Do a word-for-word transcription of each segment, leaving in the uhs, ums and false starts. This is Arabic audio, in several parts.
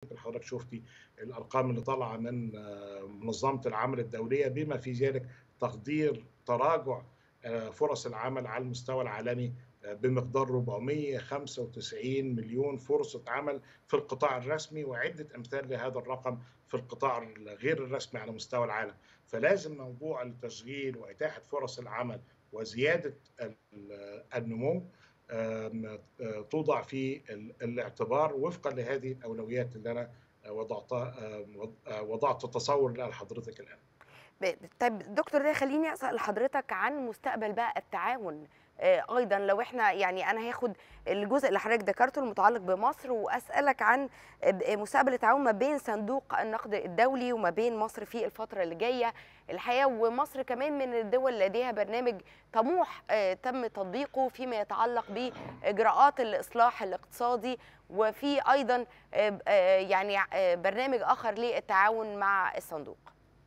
يمكن حضرتك شفتي الارقام اللي طالعه من منظمه العمل الدوليه بما في ذلك تقدير تراجع فرص العمل على المستوى العالمي بمقدار أربعمائة وخمسة وتسعين مليون فرصه عمل في القطاع الرسمي، وعده امثال لهذا الرقم في القطاع غير الرسمي على مستوى العالم. فلازم موضوع التشغيل واتاحه فرص العمل وزياده النمو توضع في الاعتبار وفقا لهذه الاولويات اللي انا وضعتها وضعت تصور لها لحضرتك الان. طيب دكتور، ده خليني اسال حضرتك عن مستقبل بقى التعاون ايضا. لو احنا يعني انا هاخد الجزء اللي حضرتك ذكرته المتعلق بمصر واسالك عن مستقبل التعاون ما بين صندوق النقد الدولي وما بين مصر في الفتره اللي جايه الحقيقه. ومصر كمان من الدول اللي لديها برنامج طموح تم تطبيقه فيما يتعلق باجراءات الاصلاح الاقتصادي، وفي ايضا يعني برنامج اخر للتعاون مع الصندوق.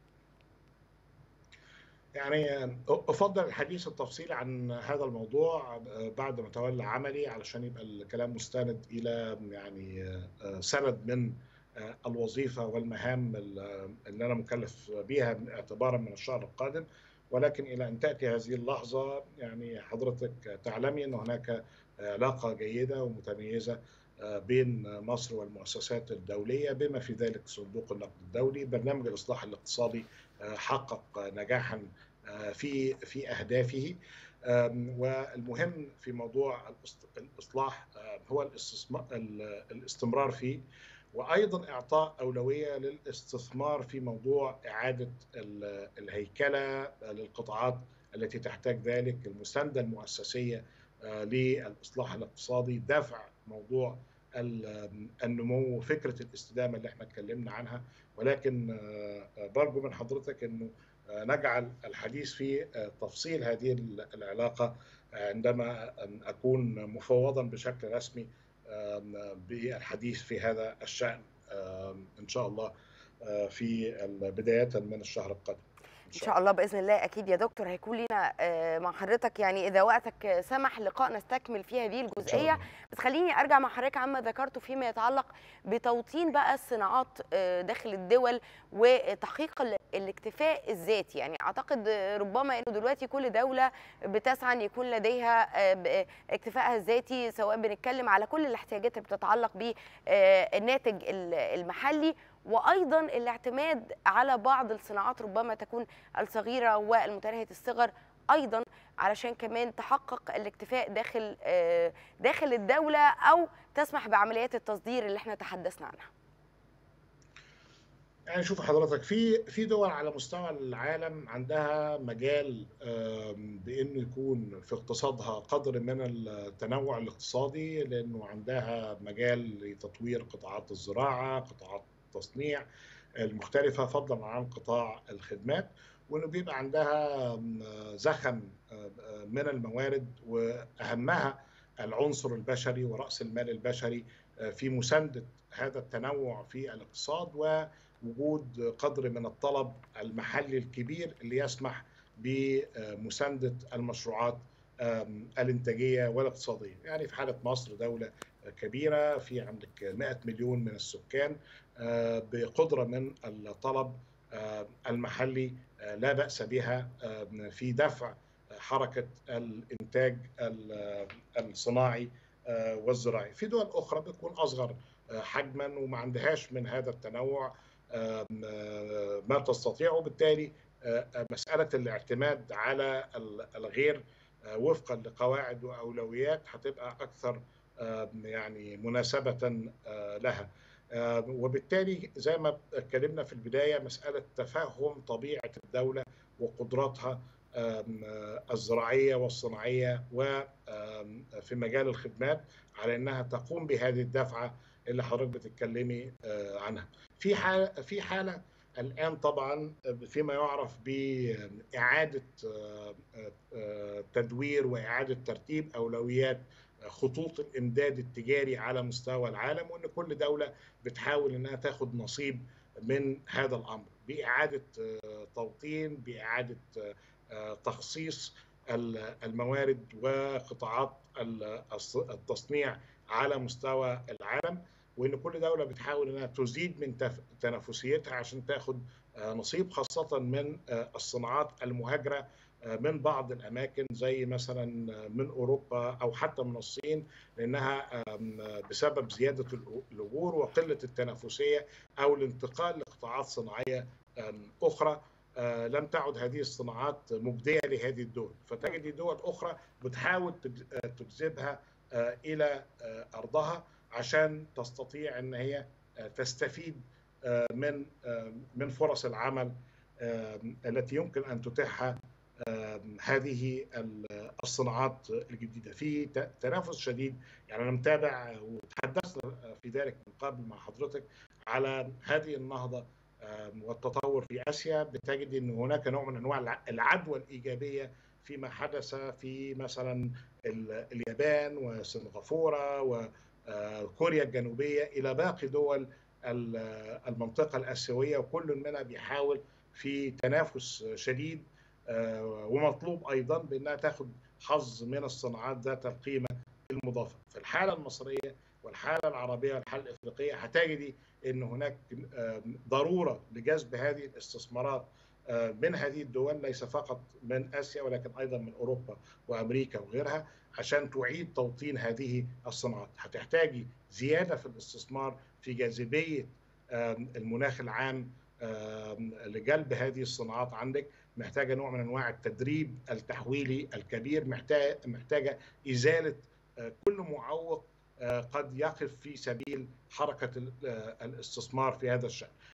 يعني أفضل الحديث التفصيلي عن هذا الموضوع بعد ما أتولى عملي علشان يبقى الكلام مستند إلى يعني سند من الوظيفة والمهام اللي أنا مكلف بها اعتبارا من الشهر القادم. ولكن إلى أن تأتي هذه اللحظة يعني حضرتك تعلمي أن هناك علاقة جيدة ومتميزة بين مصر والمؤسسات الدولية بما في ذلك صندوق النقد الدولي. برنامج الإصلاح الاقتصادي حقق نجاحا في في أهدافه، والمهم في موضوع الإصلاح هو الاستمرار فيه، وأيضا إعطاء أولوية للاستثمار في موضوع إعادة الهيكلة للقطاعات التي تحتاج ذلك، المساندة المؤسسية للإصلاح الاقتصادي، دفع موضوع النمو، فكرة الاستدامة اللي احنا اتكلمنا عنها. ولكن برجو من حضرتك انه نجعل الحديث في تفصيل هذه العلاقة عندما أكون مفوضا بشكل رسمي بالحديث في هذا الشأن إن شاء الله في بداية من الشهر القادم. إن شاء الله بإذن الله. أكيد يا دكتور هيكون لنا مع حضرتك يعني إذا وقتك سمح لقاء نستكمل فيه هذه الجزئية. بس خليني أرجع مع حضرتك عما ذكرته فيما يتعلق بتوطين بقى الصناعات داخل الدول وتحقيق الاكتفاء الذاتي. يعني أعتقد ربما إنه دلوقتي كل دولة بتسعى أن يكون لديها اكتفائها الذاتي، سواء بنتكلم على كل الاحتياجات اللي بتتعلق بالناتج المحلي، وأيضا الاعتماد على بعض الصناعات ربما تكون الصغيرة والمتناهية الصغر أيضا علشان كمان تحقق الاكتفاء داخل داخل الدولة أو تسمح بعمليات التصدير اللي احنا تحدثنا عنها. يعني شوف حضرتك في في دول على مستوى العالم عندها مجال بانه يكون في اقتصادها قدر من التنوع الاقتصادي، لانه عندها مجال لتطوير قطاعات الزراعة، قطاعات التصنيع المختلفة، فضلا عن قطاع الخدمات، وانه بيبقى عندها زخم من الموارد واهمها العنصر البشري ورأس المال البشري في مساندة هذا التنوع في الاقتصاد، ووجود قدر من الطلب المحلي الكبير اللي يسمح بمساندة المشروعات الانتاجية والاقتصادية. يعني في حالة مصر دولة كبيرة في عندك مئة مليون من السكان بقدرة من الطلب المحلي لا بأس بها في دفع حركة الإنتاج الصناعي والزراعي. في دول أخرى بتكون أصغر حجما وما عندهاش من هذا التنوع ما تستطيع، وبالتالي مسألة الاعتماد على الغير وفقا لقواعد وأولويات هتبقى أكثر يعني مناسبة لها. وبالتالي زي ما اتكلمنا في البداية مسألة تفهم طبيعة الدولة وقدراتها الزراعية والصناعية وفي مجال الخدمات على أنها تقوم بهذه الدفعة اللي حضرتك بتتكلمي عنها. في حالة في حالة الآن طبعا فيما يعرف بإعادة تدوير وإعادة ترتيب أولويات خطوط الإمداد التجاري على مستوى العالم، وأن كل دولة بتحاول أنها تاخد نصيب من هذا الأمر بإعادة توطين، بإعادة تخصيص الموارد وقطاعات التصنيع على مستوى العالم. وان كل دوله بتحاول انها تزيد من تنافسيتها عشان تاخد نصيب، خاصه من الصناعات المهاجره من بعض الاماكن زي مثلا من اوروبا او حتى من الصين، لانها بسبب زياده الاجور وقله التنافسيه او الانتقال لقطاعات صناعيه اخرى لم تعد هذه الصناعات مجديه لهذه الدول، فتجد دول اخرى بتحاول تجذبها الى ارضها عشان تستطيع ان هي تستفيد من من فرص العمل التي يمكن ان تتيحها هذه الصناعات الجديده. في تنافس شديد، يعني انا متابع وتحدثنا في ذلك من قبل مع حضرتك على هذه النهضه والتطور في اسيا. بتجد ان هناك نوع من انواع العدوى الايجابيه فيما حدث في مثلا اليابان وسنغافوره وكوريا الجنوبيه الى باقي دول المنطقه الاسيويه، وكل منها بيحاول في تنافس شديد ومطلوب ايضا بانها تاخذ حظ من الصناعات ذات القيمه المضافه. في الحاله المصريه والحاله العربيه والحاله الافريقيه هتجدي ان هناك ضروره لجذب هذه الاستثمارات من هذه الدول، ليس فقط من اسيا ولكن ايضا من اوروبا وامريكا وغيرها، عشان تعيد توطين هذه الصناعات. هتحتاجي زياده في الاستثمار في جاذبيه المناخ العام لجلب هذه الصناعات عندك، محتاجه نوع من انواع التدريب التحويلي الكبير، محتاجه ازاله كل معوق قد يقف في سبيل حركه الاستثمار في هذا الشأن.